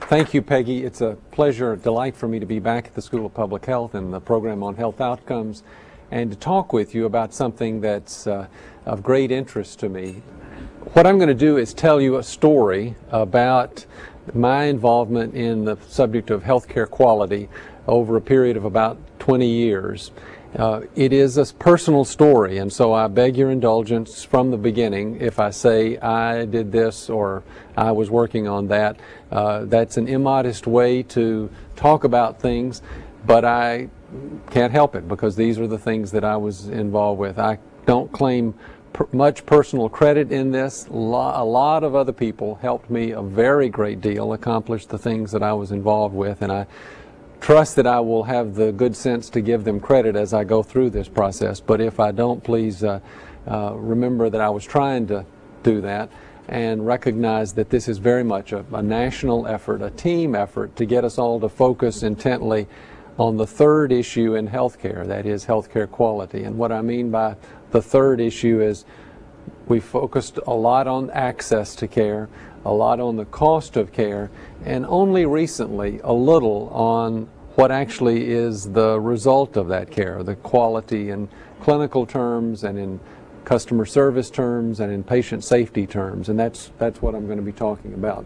Thank you, Peggy. It's a pleasure, a delight for me to be back at the School of Public Health and the program on health outcomes and to talk with you about something that's of great interest to me. What I'm going to do is tell you a story about my involvement in the subject of healthcare quality over a period of about 20 years. It is a personal story, and so I beg your indulgence from the beginning if I say I did this or I was working on that. That's an immodest way to talk about things, but I can't help it because these are the things that I was involved with. I don't claim much personal credit in this. A lot of other people helped me a very great deal accomplish the things that I was involved with, and I trust that I will have the good sense to give them credit as I go through this process. But if I don't, please remember that I was trying to do that and recognize that this is very much a national effort, a team effort to get us all to focus intently on the third issue in healthcare, that is healthcare quality. And what I mean by the third issue is we focused a lot on access to care, a lot on the cost of care, and only recently a little on what actually is the result of that care, the quality in clinical terms and in customer service terms and in patient safety terms, and that's what I'm going to be talking about.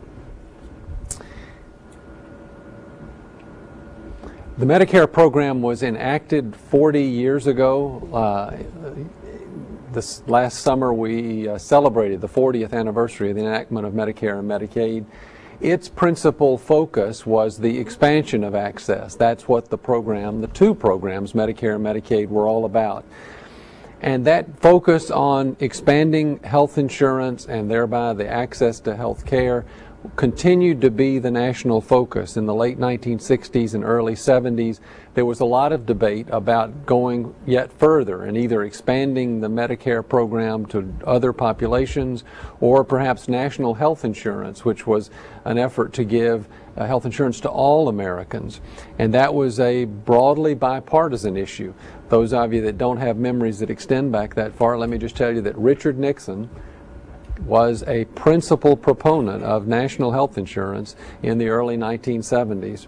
The Medicare program was enacted 40 years ago. This last summer we celebrated the 40th anniversary of the enactment of Medicare and Medicaid. Its principal focus was the expansion of access. That's what the program, the two programs, Medicare and Medicaid, were all about. And that focus on expanding health insurance and thereby the access to health care continued to be the national focus. In the late 1960s and early 70s, there was a lot of debate about going yet further and either expanding the Medicare program to other populations or perhaps national health insurance, which was an effort to give health insurance to all Americans. And that was a broadly bipartisan issue. Those of you that don't have memories that extend back that far, let me just tell you that Richard Nixon was a principal proponent of national health insurance in the early 1970s.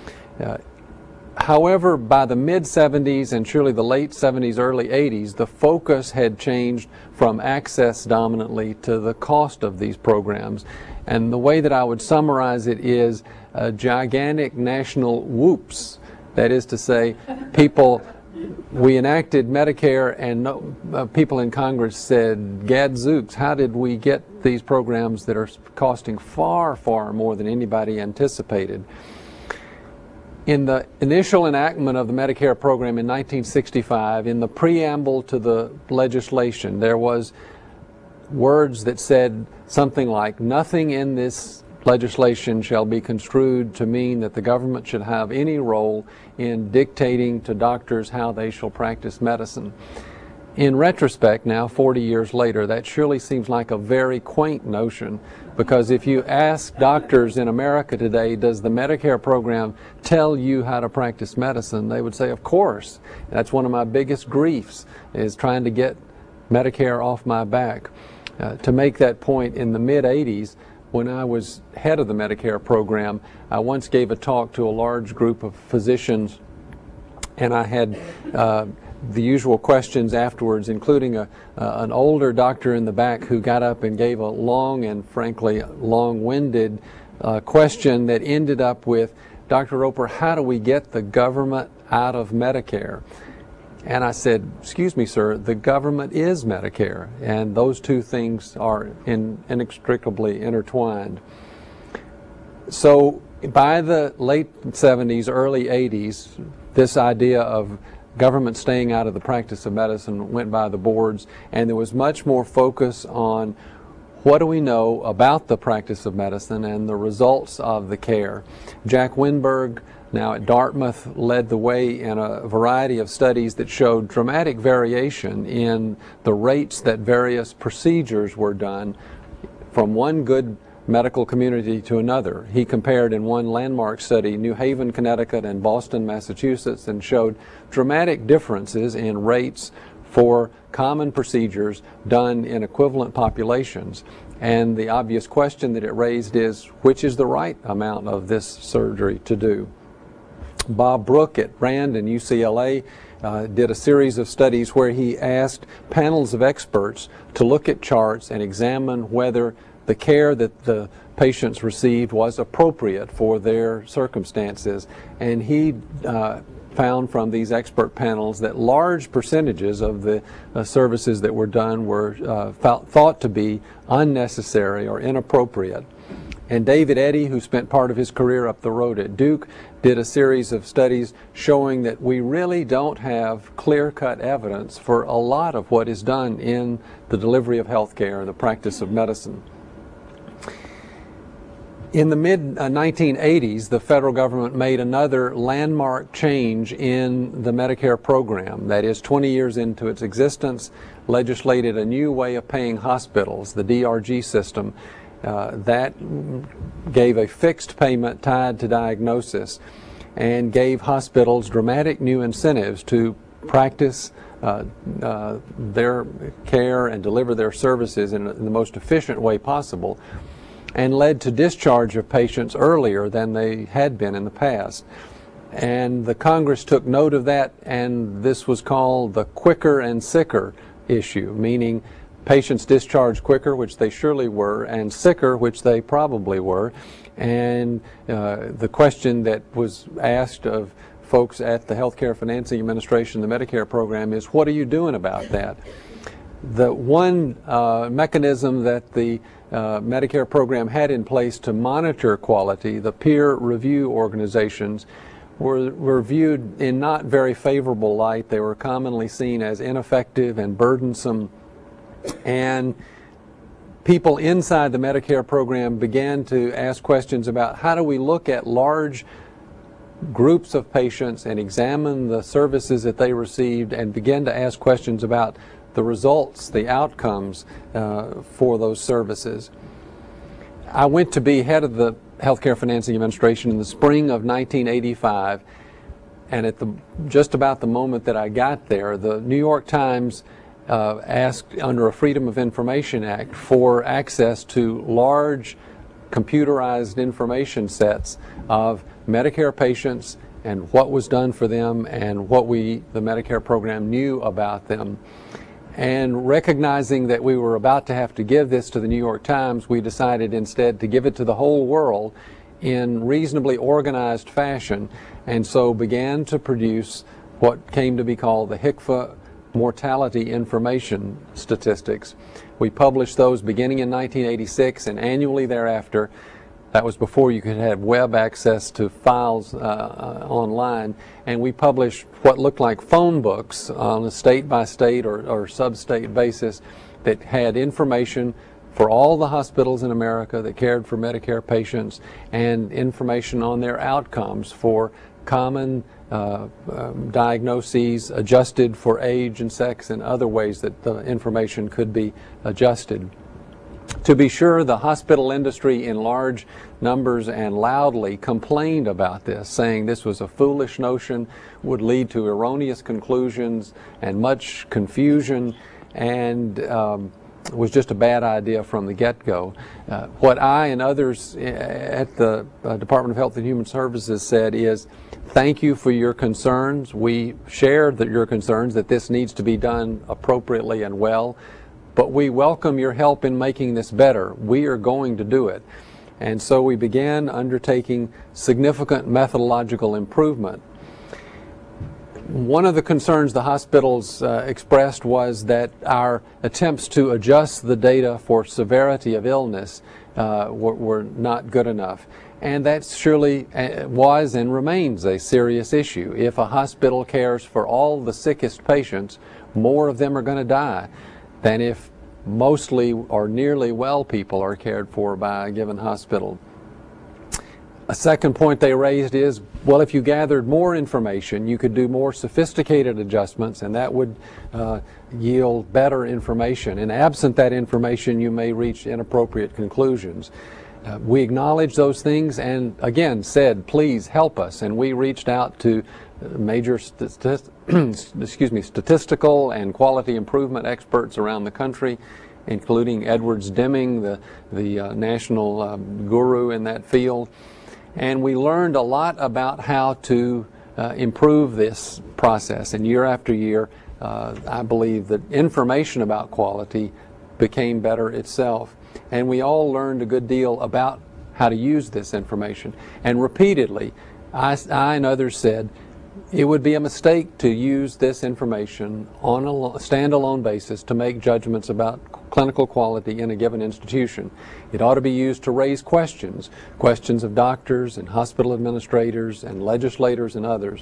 However, by the mid-70s and surely the late 70s, early 80s, the focus had changed from access dominantly to the cost of these programs. And the way that I would summarize it is a gigantic national whoops. That is to say, we enacted Medicare and people in Congress said, gadzooks, how did we get these programs that are costing far, far more than anybody anticipated? In the initial enactment of the Medicare program in 1965, in the preamble to the legislation, there was words that said something like, nothing in this legislation shall be construed to mean that the government should have any role in dictating to doctors how they shall practice medicine. In retrospect now, 40 years later, that surely seems like a very quaint notion, because if you ask doctors in America today, does the Medicare program tell you how to practice medicine, they would say, of course. That's one of my biggest griefs, is trying to get Medicare off my back. To make that point, in the mid-80s, when I was head of the Medicare program, I once gave a talk to a large group of physicians, and I had the usual questions afterwards, including an older doctor in the back who got up and gave a long and frankly long-winded question that ended up with, Dr. Roper, how do we get the government out of Medicare? And I said, excuse me, sir, the government is Medicare, and those two things are inextricably intertwined. So by the late 70s, early 80s, this idea of government staying out of the practice of medicine went by the boards, and there was much more focus on what do we know about the practice of medicine and the results of the care. Jack Winberg, now at Dartmouth, led the way in a variety of studies that showed dramatic variation in the rates that various procedures were done from one good medical community to another. He compared in one landmark study New Haven, Connecticut and Boston, Massachusetts, and showed dramatic differences in rates for common procedures done in equivalent populations. And the obvious question that it raised is, which is the right amount of this surgery to do? Bob Brook at Rand and UCLA did a series of studies where he asked panels of experts to look at charts and examine whether the care that the patients received was appropriate for their circumstances. And he found from these expert panels that large percentages of the services that were done were thought to be unnecessary or inappropriate. And David Eddy, who spent part of his career up the road at Duke, did a series of studies showing that we really don't have clear-cut evidence for a lot of what is done in the delivery of health care, the practice of medicine. In the mid-1980s, the federal government made another landmark change in the Medicare program. That is, 20 years into its existence, legislated a new way of paying hospitals, the DRG system, that gave a fixed payment tied to diagnosis and gave hospitals dramatic new incentives to practice their care and deliver their services in the most efficient way possible, and led to discharge of patients earlier than they had been in the past. And the Congress took note of that, and this was called the quicker and sicker issue, meaning patients discharged quicker, which they surely were, and sicker, which they probably were. And the question that was asked of folks at the Healthcare Financing Administration, the Medicare program, is, what are you doing about that? The one mechanism that the Medicare program had in place to monitor quality, the peer review organizations, were viewed in not very favorable light. They were commonly seen as ineffective and burdensome. And people inside the Medicare program began to ask questions about, how do we look at large groups of patients and examine the services that they received, and begin to ask questions about the results, the outcomes for those services. I went to be head of the Healthcare Financing Administration in the spring of 1985, and at just about the moment that I got there, the New York Times asked, under a Freedom of Information Act, for access to large computerized information sets of Medicare patients and what was done for them and what the Medicare program knew about them. And recognizing that we were about to have to give this to the New York Times, we decided instead to give it to the whole world in reasonably organized fashion, and so began to produce what came to be called the HCFA mortality information statistics. We published those beginning in 1986 and annually thereafter. That was before you could have web access to files online, and we published what looked like phone books on a state-by-state or sub-state basis that had information for all the hospitals in America that cared for Medicare patients, and information on their outcomes for common diagnoses adjusted for age and sex and other ways that the information could be adjusted. To be sure, the hospital industry in large numbers and loudly complained about this, saying this was a foolish notion, would lead to erroneous conclusions and much confusion, and was just a bad idea from the get-go. What I and others at the Department of Health and Human Services said is, thank you for your concerns. We share your concerns that this needs to be done appropriately and well, but we welcome your help in making this better. We are going to do it. And so we began undertaking significant methodological improvement. One of the concerns the hospitals expressed was that our attempts to adjust the data for severity of illness were not good enough. And that surely was and remains a serious issue. If a hospital cares for all the sickest patients, more of them are going to die than if mostly or nearly well people are cared for by a given hospital. A second point they raised is, well, if you gathered more information, you could do more sophisticated adjustments, and that would yield better information. And absent that information, you may reach inappropriate conclusions. We acknowledged those things and, again, said, please help us. And we reached out to major statistical and quality improvement experts around the country, including Edwards Deming, the national guru in that field. And we learned a lot about how to improve this process. And year after year, I believe that information about quality became better itself. And we all learned a good deal about how to use this information. And repeatedly, I and others said, it would be a mistake to use this information on a standalone basis to make judgments about clinical quality in a given institution. It ought to be used to raise questions of doctors and hospital administrators and legislators and others.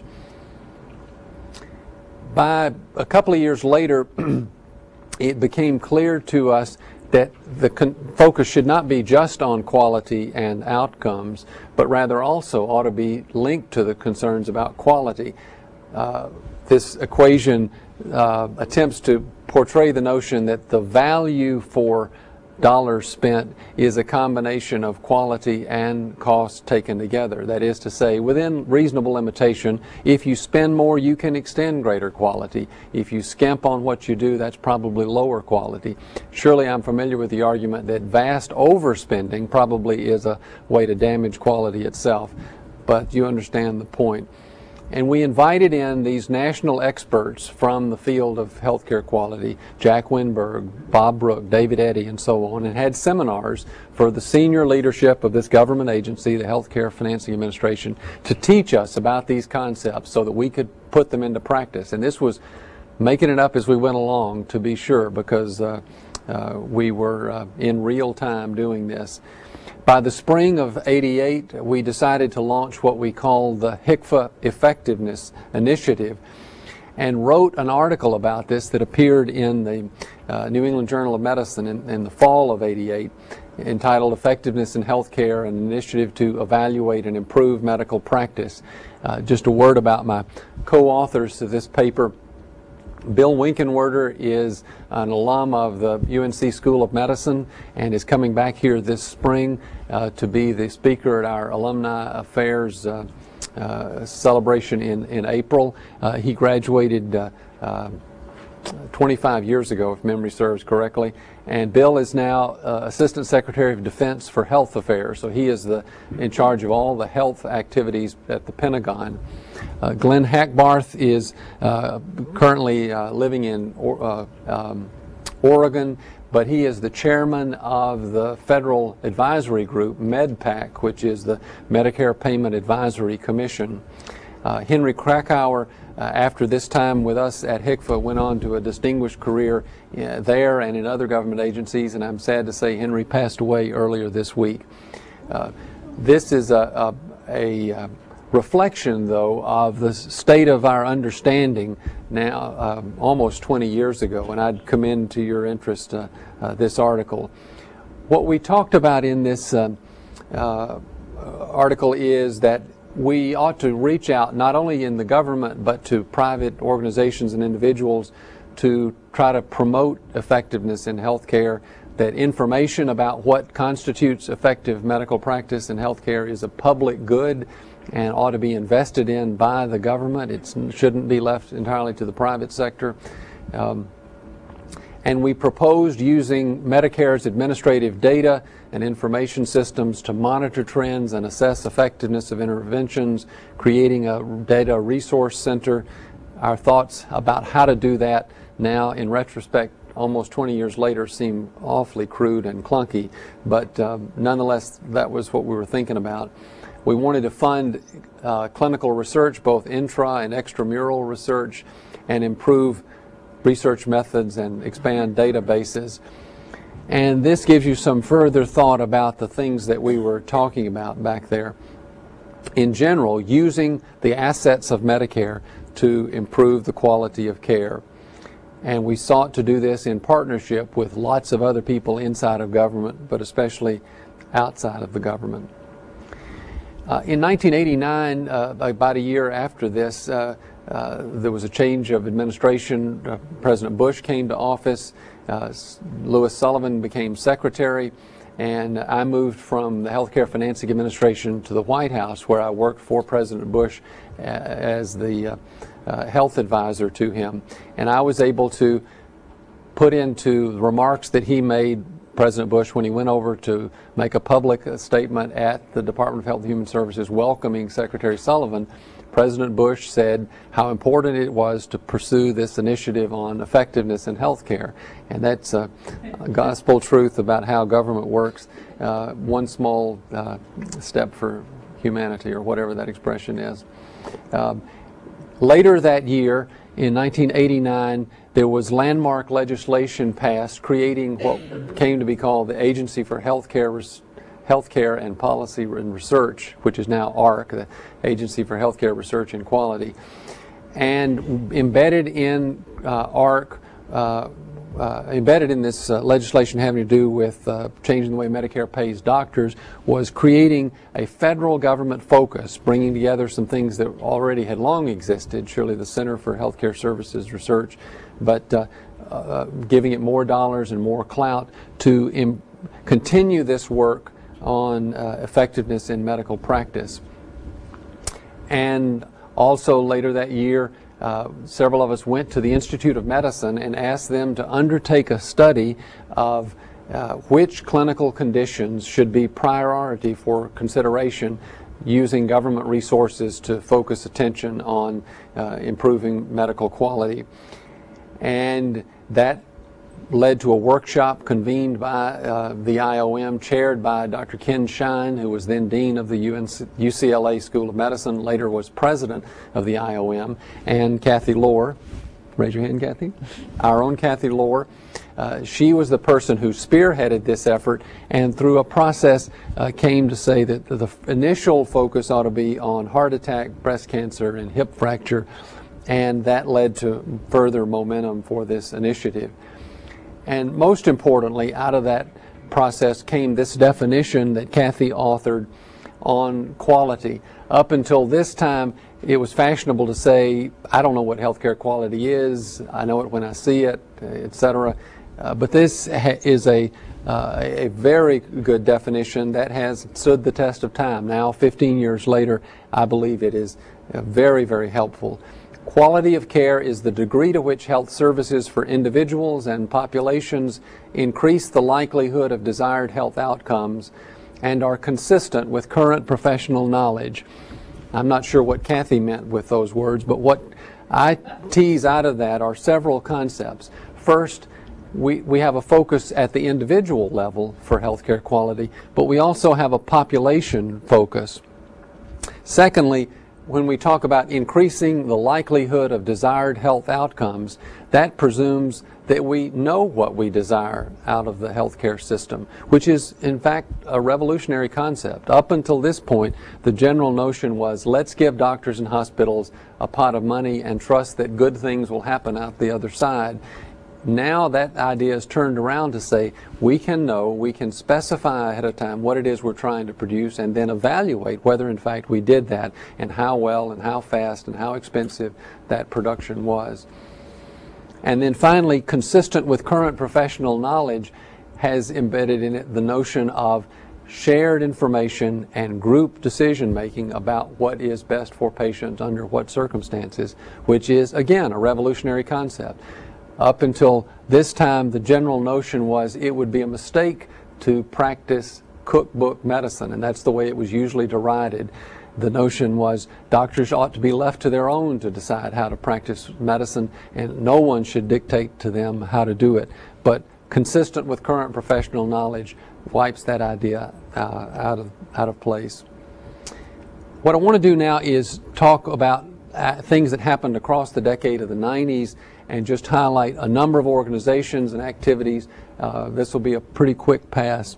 By a couple of years later, it became clear to us that the focus should not be just on quality and outcomes, but rather also ought to be linked to the concerns about quality. This equation attempts to portray the notion that the value for dollars spent is a combination of quality and cost taken together. That is to say, within reasonable limitation, if you spend more, you can extend greater quality. If you skimp on what you do, that's probably lower quality. Surely I'm familiar with the argument that vast overspending probably is a way to damage quality itself, but you understand the point. And we invited in these national experts from the field of healthcare quality, Jack Winberg, Bob Brook, David Eddy, and so on, and had seminars for the senior leadership of this government agency, the Healthcare Financing Administration, to teach us about these concepts so that we could put them into practice. And this was making it up as we went along, to be sure, because we were in real time doing this. By the spring of '88, we decided to launch what we call the HCFA Effectiveness Initiative, and wrote an article about this that appeared in the New England Journal of Medicine in the fall of '88, entitled Effectiveness in Healthcare, an Initiative to Evaluate and Improve Medical Practice. Just a word about my co-authors of this paper. Bill Winkenwerder is an alum of the UNC School of Medicine and is coming back here this spring to be the speaker at our Alumni Affairs celebration in April. He graduated 25 years ago, if memory serves correctly, and Bill is now Assistant Secretary of Defense for Health Affairs, so he is in charge of all the health activities at the Pentagon. Glenn Hackbarth is currently living in Oregon, but he is the chairman of the Federal Advisory Group, MedPAC, which is the Medicare Payment Advisory Commission. Henry Krakauer, after this time with us at HCFA, went on to a distinguished career there and in other government agencies, and I'm sad to say Henry passed away earlier this week. This is a reflection, though, of the state of our understanding now, almost 20 years ago, and I'd commend to your interest this article. What we talked about in this article is that we ought to reach out not only in the government but to private organizations and individuals to try to promote effectiveness in healthcare, that information about what constitutes effective medical practice in healthcare is a public good and ought to be invested in by the government. It shouldn't be left entirely to the private sector. And we proposed using Medicare's administrative data and information systems to monitor trends and assess effectiveness of interventions, creating a data resource center. Our thoughts about how to do that now, in retrospect, almost 20 years later, seem awfully crude and clunky, but nonetheless, that was what we were thinking about. We wanted to fund clinical research, both intra and extramural research, and improve research methods and expand databases. And this gives you some further thought about the things that we were talking about back there. In general, using the assets of Medicare to improve the quality of care. And we sought to do this in partnership with lots of other people inside of government, but especially outside of the government. In 1989, about a year after this, there was a change of administration. President Bush came to office. Louis Sullivan became secretary, and I moved from the Healthcare Financing Administration to the White House, where I worked for President Bush as the health advisor to him. And I was able to put into the remarks that he made, President Bush, when he went over to make a public statement at the Department of Health and Human Services welcoming Secretary Sullivan. President Bush said how important it was to pursue this initiative on effectiveness in health care. And that's a gospel truth about how government works. One small step for humanity, or whatever that expression is. Later that year, in 1989, there was landmark legislation passed creating what came to be called the Agency for Healthcare and Policy and Research, which is now AHRQ, the Agency for Healthcare Research and Quality. And embedded in AHRQ, embedded in this legislation having to do with changing the way Medicare pays doctors, was creating a federal government focus, bringing together some things that already had long existed, surely the Center for Healthcare Services Research, but giving it more dollars and more clout to continue this work on effectiveness in medical practice. And also later that year, several of us went to the Institute of Medicine and asked them to undertake a study of which clinical conditions should be priority for consideration, using government resources to focus attention on improving medical quality. And that led to a workshop convened by the IOM, chaired by Dr. Ken Shine, who was then dean of the UCLA School of Medicine, later was president of the IOM, and Kathy Lohr. Raise your hand, Kathy. Our own Kathy Lohr. She was the person who spearheaded this effort, and through a process came to say that the initial focus ought to be on heart attack, breast cancer, and hip fracture, and that led to further momentum for this initiative. And most importantly, out of that process came this definition that Kathy authored on quality. Up until this time, it was fashionable to say, I don't know what healthcare quality is, I know it when I see it, etc. But this is a very good definition that has stood the test of time. Now, 15 years later, I believe it is very, very helpful. Quality of care is the degree to which health services for individuals and populations increase the likelihood of desired health outcomes and are consistent with current professional knowledge. I'm not sure what Kathy meant with those words, but what I tease out of that are several concepts. First, we have a focus at the individual level for healthcare quality, but we also have a population focus. Secondly, when we talk about increasing the likelihood of desired health outcomes, that presumes that we know what we desire out of the healthcare system, which is in fact a revolutionary concept. Up until this point, the general notion was, let's give doctors and hospitals a pot of money and trust that good things will happen out the other side. Now that idea is turned around to say, we can know, we can specify ahead of time what it is we're trying to produce, and then evaluate whether in fact we did that, and how well and how fast and how expensive that production was. And then finally, consistent with current professional knowledge, has embedded in it the notion of shared information and group decision making about what is best for patients under what circumstances, which is again a revolutionary concept. Up until this time, the general notion was it would be a mistake to practice cookbook medicine, and that's the way it was usually derided. The notion was doctors ought to be left to their own to decide how to practice medicine, and no one should dictate to them how to do it. But consistent with current professional knowledge wipes that idea out of place. What I want to do now is talk about things that happened across the decade of the 90s and just highlight a number of organizations and activities. This will be a pretty quick pass.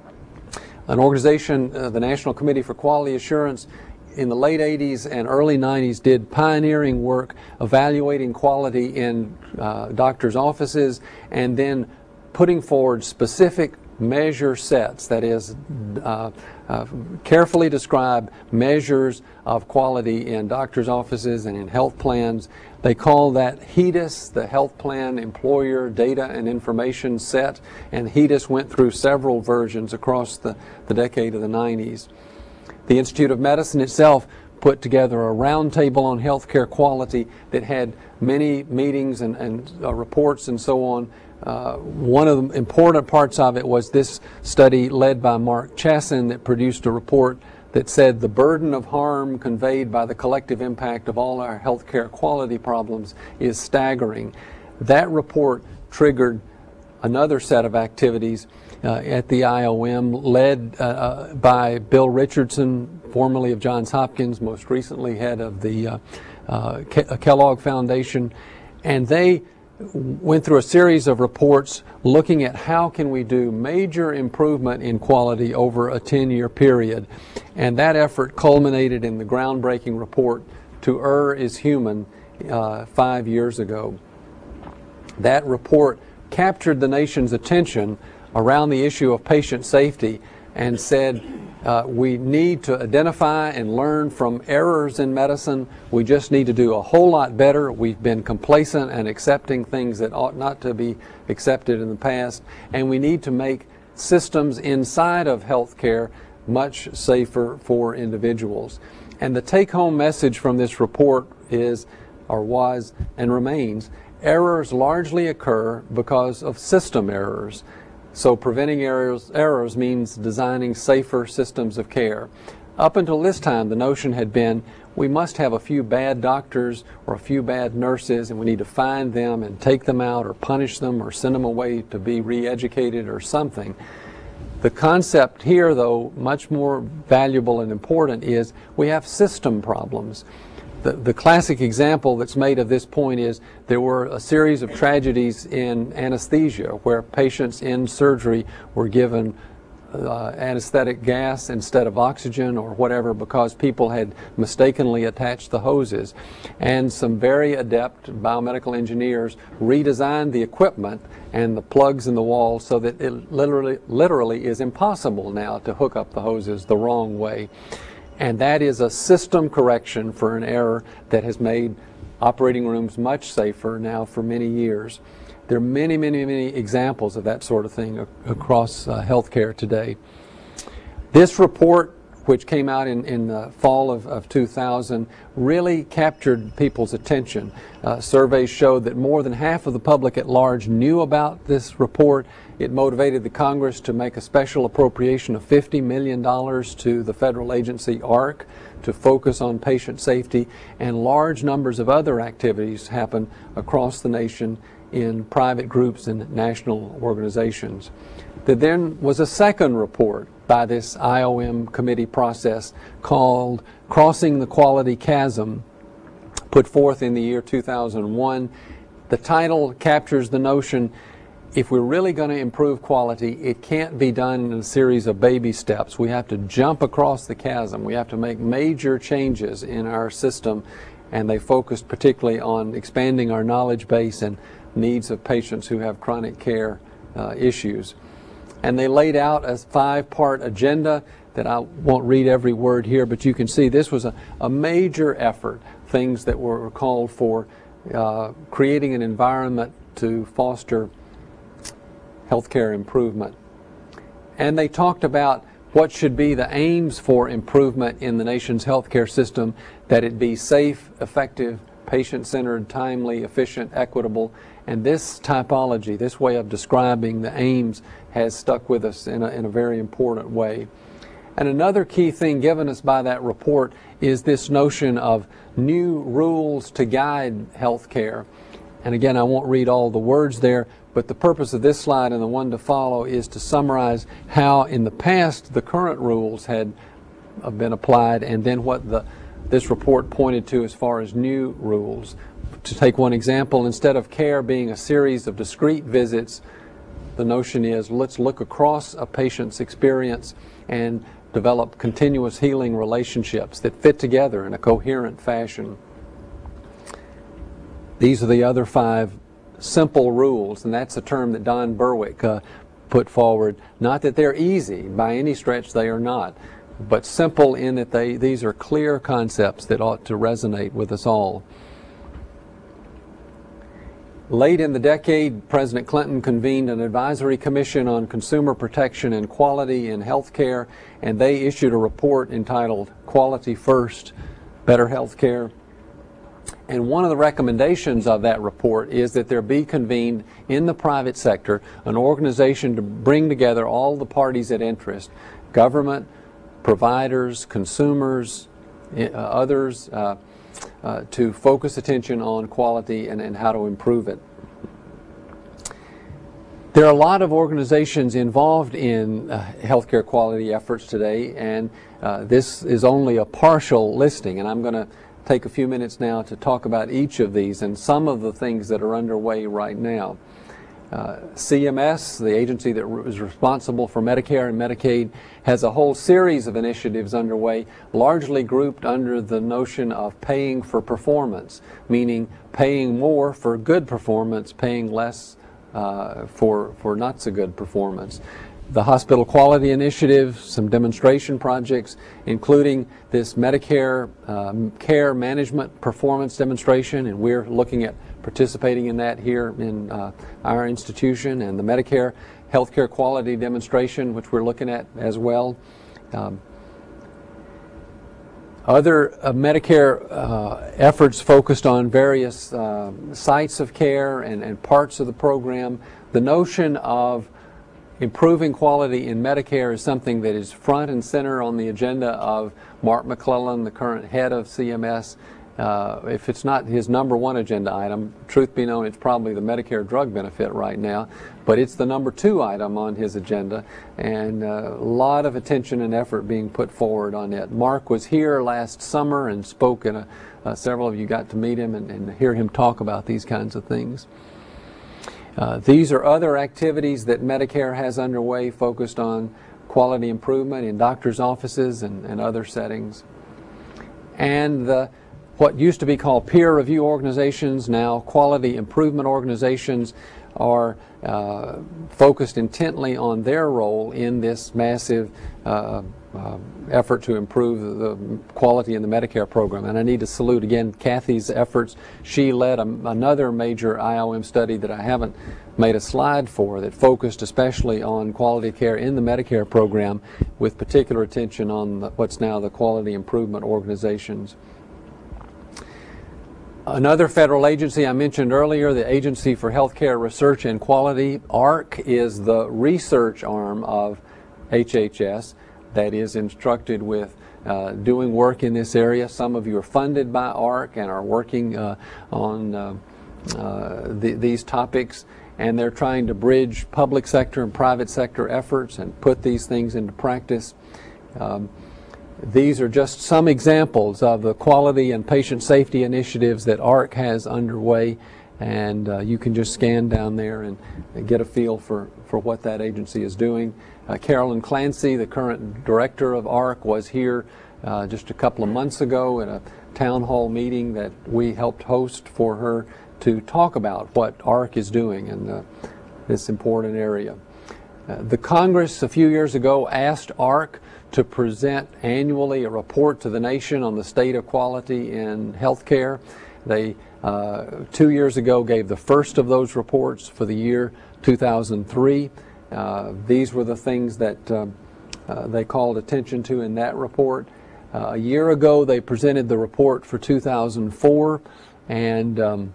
An organization, the National Committee for Quality Assurance, in the late 80s and early 90s did pioneering work evaluating quality in doctors' offices, and then putting forward specific measure sets, that is carefully describe measures of quality in doctors' offices and in health plans. They call that HEDIS, the Health Plan Employer Data and Information Set, and HEDIS went through several versions across the decade of the 90s. The Institute of Medicine itself put together a roundtable on healthcare quality that had many meetings and reports and so on. One of the important parts of it was this study led by Mark Chassin that produced a report that said the burden of harm conveyed by the collective impact of all our healthcare quality problems is staggering. That report triggered another set of activities at the IOM led by Bill Richardson, formerly of Johns Hopkins, most recently head of the Kellogg Foundation, and they went through a series of reports looking at how can we do major improvement in quality over a 10-year period. And that effort culminated in the groundbreaking report, To Err is Human, 5 years ago. That report captured the nation's attention around the issue of patient safety and said we need to identify and learn from errors in medicine. We just need to do a whole lot better. We've been complacent and accepting things that ought not to be accepted in the past, and we need to make systems inside of healthcare much safer for individuals. And the take-home message from this report is, or was, and remains, errors largely occur because of system errors. So preventing errors means designing safer systems of care. Up until this time, the notion had been we must have a few bad doctors or a few bad nurses, and we need to find them and take them out or punish them or send them away to be re-educated or something. The concept here, though, much more valuable and important, is we have system problems. The classic example that's made of this point is there were a series of tragedies in anesthesia where patients in surgery were given anesthetic gas instead of oxygen or whatever because people had mistakenly attached the hoses. And some very adept biomedical engineers redesigned the equipment and the plugs in the wall so that it literally is impossible now to hook up the hoses the wrong way. And that is a system correction for an error that has made operating rooms much safer now for many years. There are many, many, many examples of that sort of thing across healthcare today. This report, which came out in the fall of 2000, really captured people's attention. Surveys showed that more than half of the public at large knew about this report. It motivated the Congress to make a special appropriation of $50 million to the federal agency ARC to focus on patient safety, and large numbers of other activities happen across the nation in private groups and national organizations. There then was a second report by this IOM committee process called Crossing the Quality Chasm, put forth in the year 2001. The title captures the notion if we're really going to improve quality, it can't be done in a series of baby steps. We have to jump across the chasm. We have to make major changes in our system, and they focused particularly on expanding our knowledge base and needs of patients who have chronic care issues. And they laid out a 5-part agenda that I won't read every word here, but you can see this was a major effort, things that were called for creating an environment to foster healthcare improvement. And they talked about what should be the aims for improvement in the nation's healthcare system, that it be safe, effective, patient-centered, timely, efficient, equitable. And this typology, this way of describing the aims, has stuck with us in a very important way. And another key thing given us by that report is this notion of new rules to guide healthcare. And again, I won't read all the words there, but the purpose of this slide and the one to follow is to summarize how in the past the current rules have been applied, and then what this report pointed to as far as new rules. To take one example, instead of care being a series of discrete visits, the notion is let's look across a patient's experience and develop continuous healing relationships that fit together in a coherent fashion. These are the other 5 simple rules, and that's a term that Don Berwick put forward. Not that they're easy, by any stretch they are not, but simple in that these are clear concepts that ought to resonate with us all. Late in the decade, President Clinton convened an advisory commission on consumer protection and quality in healthcare, and they issued a report entitled Quality First, Better Healthcare. And one of the recommendations of that report is that there be convened in the private sector an organization to bring together all the parties at interest, government, providers, consumers, others, to focus attention on quality and how to improve it. There are a lot of organizations involved in healthcare quality efforts today, and this is only a partial listing, and I'm going to take a few minutes now to talk about each of these and some of the things that are underway right now. CMS, the agency that is responsible for Medicare and Medicaid, has a whole series of initiatives underway, largely grouped under the notion of paying for performance, meaning paying more for good performance, paying less for not so good performance. The Hospital Quality Initiative, some demonstration projects, including this Medicare care management performance demonstration, and we're looking at participating in that here in our institution, and the Medicare healthcare quality demonstration, which we're looking at as well. Other Medicare efforts focused on various sites of care and parts of the program. The notion of improving quality in Medicare is something that is front and center on the agenda of Mark McClellan, the current head of CMS. If it's not his #1 agenda item, truth be known, it's probably the Medicare drug benefit right now, but it's the #2 item on his agenda, and a lot of attention and effort being put forward on it. Mark was here last summer and spoke, and several of you got to meet him and hear him talk about these kinds of things. These are other activities that Medicare has underway focused on quality improvement in doctors' offices and other settings. And what used to be called peer review organizations, now quality improvement organizations, are focused intently on their role in this massive effort to improve the quality in the Medicare program. And I need to salute again Kathy's efforts. She led another major IOM study that I haven't made a slide for that focused especially on quality care in the Medicare program, with particular attention on what's now the quality improvement organizations. Another federal agency I mentioned earlier, the Agency for Healthcare Research and Quality, AHRQ, is the research arm of HHS that is instructed with doing work in this area. Some of you are funded by AHRQ and are working on these topics, and they're trying to bridge public sector and private sector efforts and put these things into practice. These are just some examples of the quality and patient safety initiatives that AHRQ has underway, and you can just scan down there and get a feel for what that agency is doing. Carolyn Clancy, the current director of AHRQ, was here just a couple of months ago at a town hall meeting that we helped host for her to talk about what AHRQ is doing in this important area. The Congress a few years ago asked AHRQ to present annually a report to the nation on the state of quality in healthcare. They 2 years ago gave the first of those reports for the year 2003. These were the things that they called attention to in that report. A year ago they presented the report for 2004, and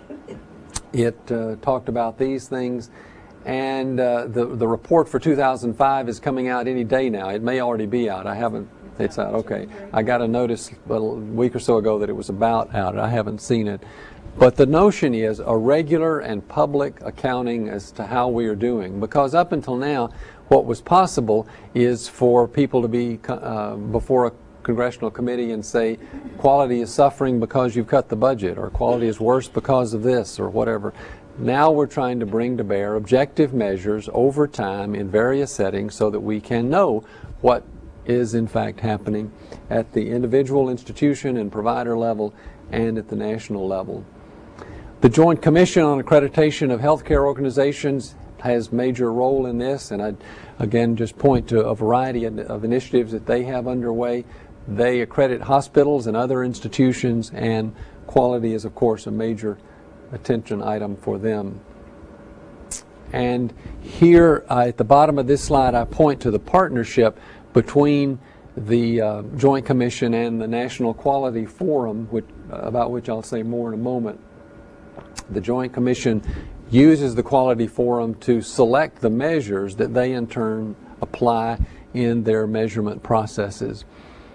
it talked about these things. And the report for 2005 is coming out any day now. It may already be out. I haven't, it's out, okay. I got a notice a week or so ago that it was about out. I haven't seen it. But the notion is a regular and public accounting as to how we are doing. Because up until now, what was possible is for people to be before a congressional committee and say, quality is suffering because you've cut the budget, or quality is worse because of this, or whatever. Now we're trying to bring to bear objective measures over time in various settings so that we can know what is in fact happening at the individual institution and provider level and at the national level. The Joint Commission on Accreditation of Healthcare Organizations has major role in this, and I again just point to a variety of initiatives that they have underway. They accredit hospitals and other institutions, and quality is of course a major attention item for them. And here at the bottom of this slide I point to the partnership between the Joint Commission and the National Quality Forum, about which I'll say more in a moment. The Joint Commission uses the Quality Forum to select the measures that they in turn apply in their measurement processes.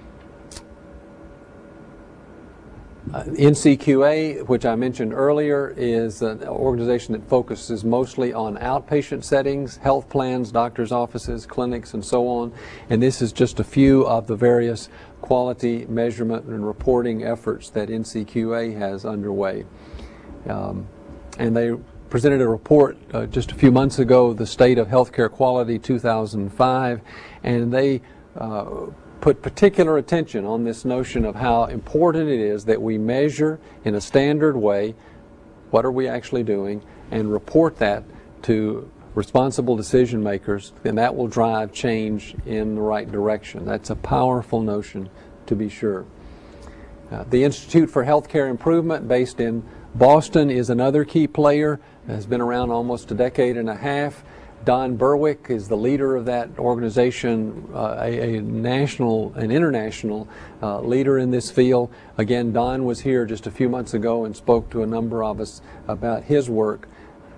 NCQA, which I mentioned earlier, is an organization that focuses mostly on outpatient settings, health plans, doctors' offices, clinics, and so on. And this is just a few of the various quality measurement and reporting efforts that NCQA has underway. And they presented a report just a few months ago, the State of Healthcare Quality 2005, and they put particular attention on this notion of how important it is that we measure in a standard way what are we actually doing and report that to responsible decision makers, and that will drive change in the right direction. That's a powerful notion, to be sure. The Institute for Healthcare Improvement, based in Boston, is another key player. It has been around almost a decade and a half. Don Berwick is the leader of that organization, a national and international leader in this field. Again, Don was here just a few months ago and spoke to a number of us about his work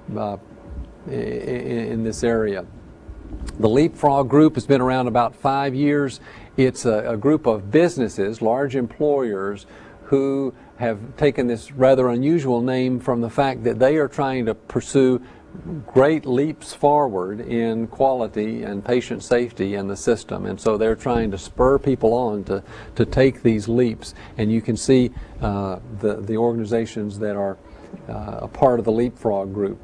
in this area. The Leapfrog Group has been around about 5 years. It's a group of businesses, large employers, who have taken this rather unusual name from the fact that they are trying to pursue great leaps forward in quality and patient safety in the system, and so they're trying to spur people on to take these leaps. And you can see the organizations that are a part of the Leapfrog Group.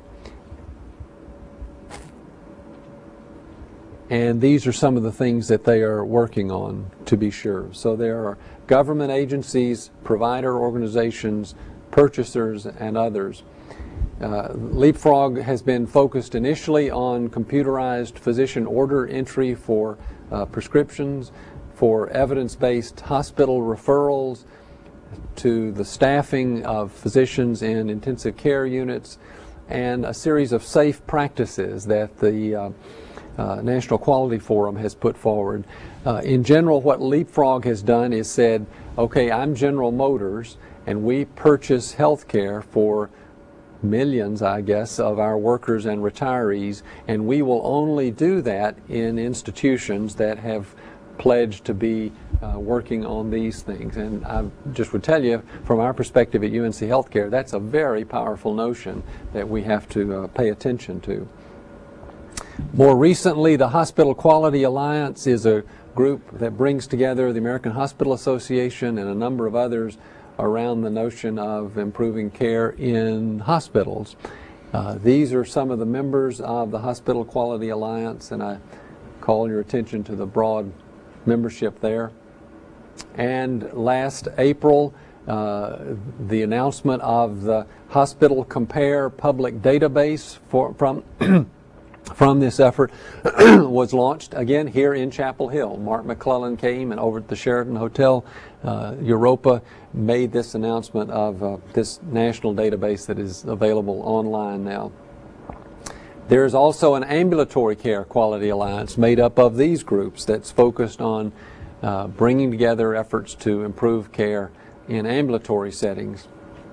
And these are some of the things that they are working on, to be sure. So there are government agencies, provider organizations, purchasers, and others. Leapfrog has been focused initially on computerized physician order entry for prescriptions, for evidence-based hospital referrals, to the staffing of physicians in intensive care units, and a series of safe practices that the National Quality Forum has put forward. In general, what Leapfrog has done is said, okay, I'm General Motors, and we purchase health care for millions, I guess, of our workers and retirees, and we will only do that in institutions that have pledged to be working on these things. And I just would tell you, from our perspective at UNC Healthcare, that's a very powerful notion that we have to pay attention to. More recently, the Hospital Quality Alliance is a group that brings together the American Hospital Association and a number of others around the notion of improving care in hospitals. These are some of the members of the Hospital Quality Alliance, and I call your attention to the broad membership there. And last April, the announcement of the Hospital Compare public database from this effort was launched again here in Chapel Hill. Mark McClellan came, and over at the Sheraton Hotel Europa made this announcement of this national database that is available online now. There is also an Ambulatory Care Quality Alliance made up of these groups that's focused on bringing together efforts to improve care in ambulatory settings.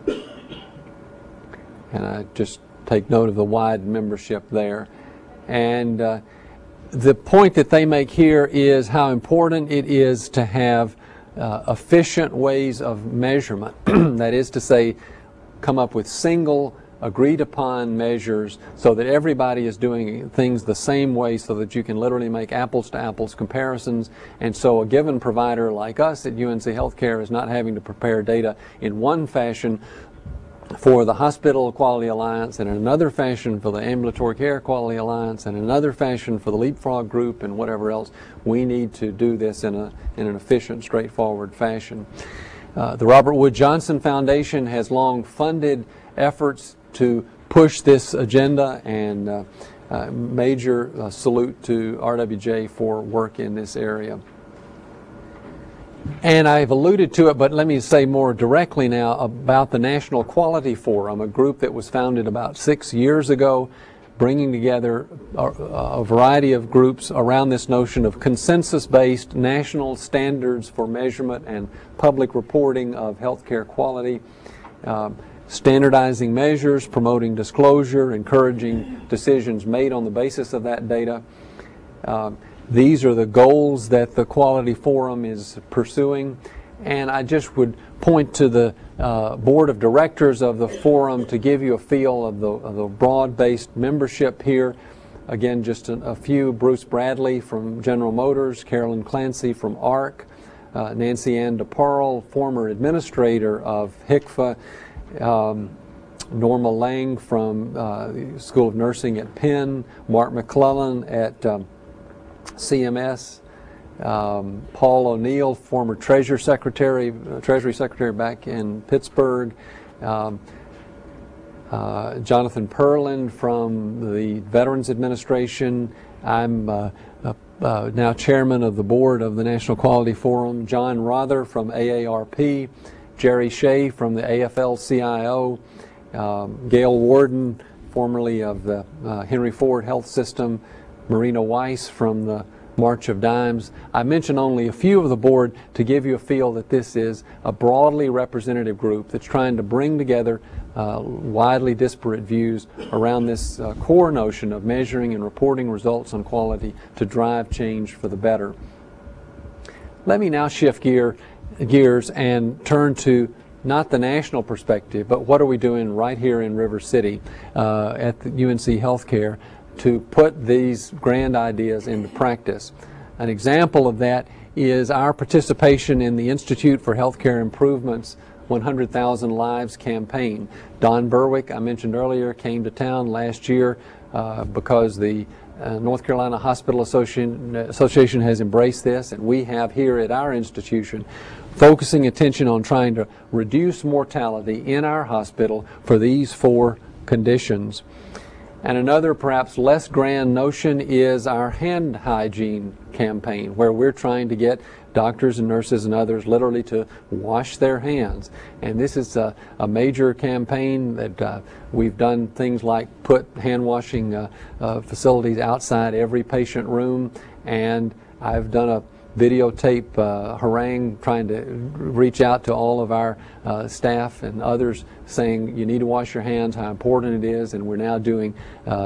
And I just take note of the wide membership there. And the point that they make here is how important it is to have efficient ways of measurement. That is to say, come up with single agreed upon measures so that everybody is doing things the same way, so that you can literally make apples to apples comparisons. And so a given provider like us at UNC Healthcare is not having to prepare data in one fashion for the Hospital Quality Alliance, and in another fashion for the Ambulatory Care Quality Alliance, and in another fashion for the Leapfrog Group, and whatever else. We need to do this in an efficient, straightforward fashion. The Robert Wood Johnson Foundation has long funded efforts to push this agenda, and major salute to RWJ for work in this area. And I've alluded to it, but let me say more directly now about the National Quality Forum, a group that was founded about 6 years ago, bringing together a variety of groups around this notion of consensus-based national standards for measurement and public reporting of healthcare quality, standardizing measures, promoting disclosure, encouraging decisions made on the basis of that data. These are the goals that the Quality Forum is pursuing, and I just would point to the board of directors of the forum to give you a feel of the broad-based membership here. Again, just a few: Bruce Bradley from General Motors, Carolyn Clancy from ARC, Nancy Ann DeParle, former administrator of HCFA, Norma Lang from the School of Nursing at Penn, Mark McClellan at CMS, Paul O'Neill, former Treasury Secretary back in Pittsburgh, Jonathan Perlin from the Veterans Administration. I'm now chairman of the board of the National Quality Forum. John Rother from AARP, Jerry Shea from the AFL-CIO, Gail Warden, formerly of the Henry Ford Health System, Marina Weiss from the March of Dimes. I mention only a few of the board to give you a feel that this is a broadly representative group that's trying to bring together widely disparate views around this core notion of measuring and reporting results on quality to drive change for the better. Let me now shift gears and turn to not the national perspective, but what are we doing right here in River City at the UNC Healthcare to put these grand ideas into practice. An example of that is our participation in the Institute for Healthcare Improvement's 100,000 Lives campaign. Don Berwick, I mentioned earlier, came to town last year because the North Carolina Hospital Association has embraced this, and we have here at our institution focusing attention on trying to reduce mortality in our hospital for these 4 conditions. And another perhaps less grand notion is our hand hygiene campaign, where we're trying to get doctors and nurses and others literally to wash their hands. And this is a major campaign that we've done things like put hand washing facilities outside every patient room, and I've done a videotape harangue trying to reach out to all of our staff and others saying you need to wash your hands, how important it is, and we're now doing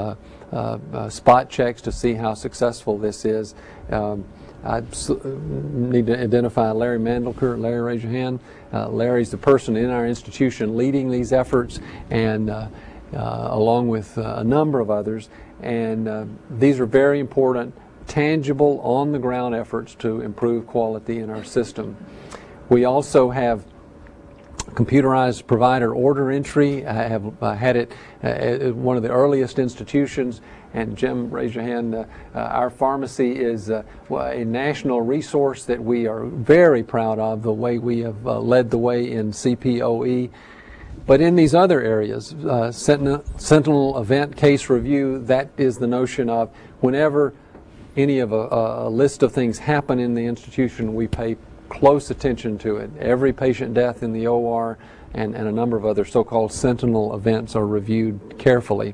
spot checks to see how successful this is. I need to identify Larry Mandelker. Larry, raise your hand. Larry's the person in our institution leading these efforts, and along with a number of others, and these are very important, tangible, on-the-ground efforts to improve quality in our system. We also have computerized provider order entry. I have had it at one of the earliest institutions, and Jim, raise your hand. Our pharmacy is a national resource that we are very proud of, the way we have led the way in CPOE. But in these other areas, Sentinel event case review, that is the notion of whenever any of a list of things happen in the institution, we pay close attention to it. Every patient death in the OR and a number of other so-called sentinel events are reviewed carefully.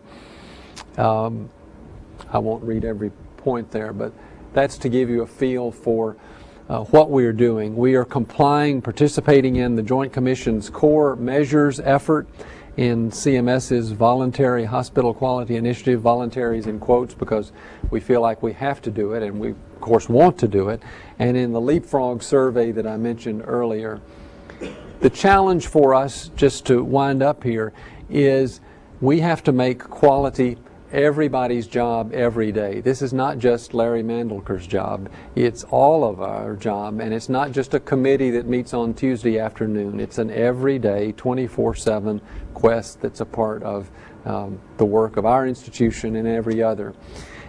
I won't read every point there, but that's to give you a feel for what we are doing. We are participating in the Joint Commission's core measures effort in CMS's Voluntary Hospital Quality Initiative. Voluntary is in quotes because we feel like we have to do it, and we of course want to do it. And in the Leapfrog survey that I mentioned earlier, the challenge for us, just to wind up here, is we have to make quality everybody's job every day. This is not just Larry Mandelker's job. It's all of our job, and it's not just a committee that meets on Tuesday afternoon. It's an everyday, 24/7 quest that's a part of the work of our institution and every other.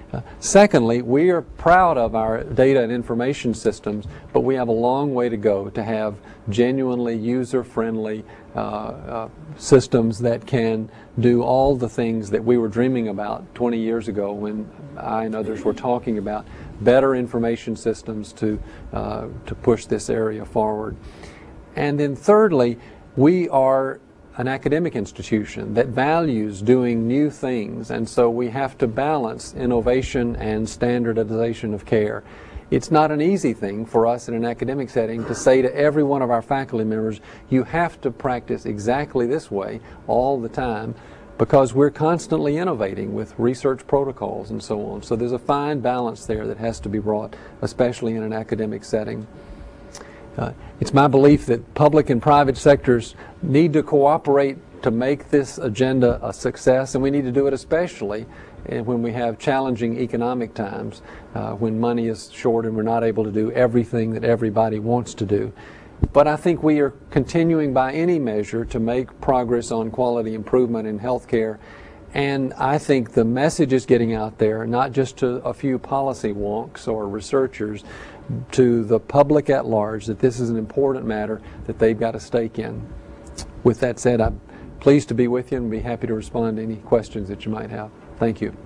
Secondly, we are proud of our data and information systems, but we have a long way to go to have genuinely user-friendly systems that can do all the things that we were dreaming about 20 years ago when I and others were talking about better information systems to push this area forward. And then thirdly, we are an academic institution that values doing new things, and so we have to balance innovation and standardization of care. It's not an easy thing for us in an academic setting to say to every one of our faculty members, you have to practice exactly this way all the time, because we're constantly innovating with research protocols and so on. So there's a fine balance there that has to be brought, especially in an academic setting. It's my belief that public and private sectors need to cooperate to make this agenda a success, and we need to do it especially when we have challenging economic times, when money is short and we're not able to do everything that everybody wants to do. But I think we are continuing by any measure to make progress on quality improvement in healthcare, and I think the message is getting out there, not just to a few policy wonks or researchers, to the public at large, that this is an important matter that they've got a stake in. With that said, I'm pleased to be with you and be happy to respond to any questions that you might have. Thank you.